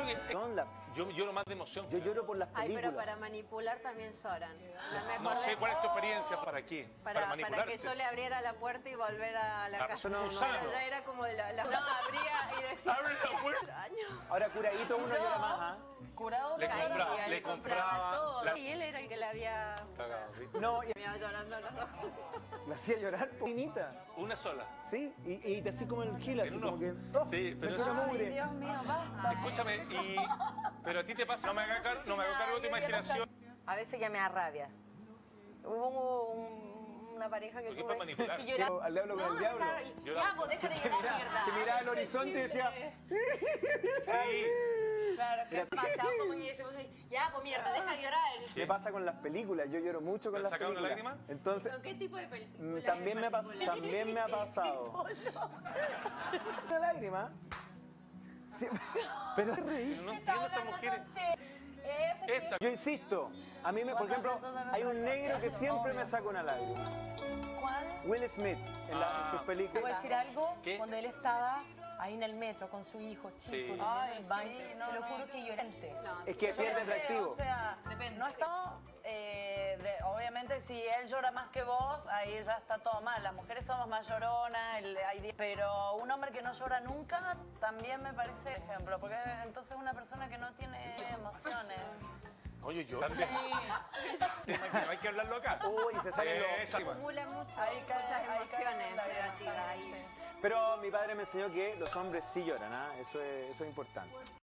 que Son la- yo lloro más de emoción. Yo lloro por las Ay, películas. pero para manipular también lloran. No sé cuál es tu experiencia. ¿Para qué? Para manipularte. que yo le abriera la puerta y volver a la casa. no, Gusano. Ya era como no, abría y decía... Abre la puerta. Extraño. Ahora curadito uno llora más, ¿ah? Curado Le caía, compraba, le compraba todo. la- Y él era el que le había... Cagado, ¿sí? No, y Me iba llorando a los dos. la hacía llorar, poquinita. Una sola. Sí, y te así como el gil, así En como uno. que... Sí, pero me tira eso- mugre. Dios mío, basta. Escúchame, pero a ti te pasa, no me hagas cargo de tu imaginación. A veces ya me da rabia. Hubo una pareja que ¿Por qué tuve para manipular? que lloraba. Pero al diablo con el diablo. Ya, pues deja de llorar, mierda. Se miraba al horizonte y decía... Sí. Claro, que pasaba como que decimos así, ya, pues mierda, deja de llorar. Me pasa con las películas, yo lloro mucho con ¿Te las sacado una películas. lágrima? Entonces, ¿Con qué tipo de película? también me ha pasado. Una lágrima. Sí, pero es reír. No entiendo a estas mujeres. Esta. Yo insisto, a mí, por ejemplo, hay un negro que siempre me saca una lágrima. ¿Cuál? Will Smith, en sus ¿Te voy a películas. decir algo? ¿Qué? Cuando él estaba ahí en el metro con su hijo chico, Sí. durmiendo en el Ay, baño, sí, te lo juro que llorante. Es que pierde atractivo. O sea, no está, obviamente si él llora más que vos, ahí ya está todo mal. Las mujeres somos más lloronas, pero un hombre que no llora nunca también me parece ejemplo, porque entonces es una persona que no tiene emociones. Oye, yo también. Hay que hablarlo acá. Uy, se salen los... Esa. Acumula muchas Ahí cae emociones la negativas ahí. sí. Pero mi padre me enseñó que los hombres sí lloran, ¿ah? Eso es importante.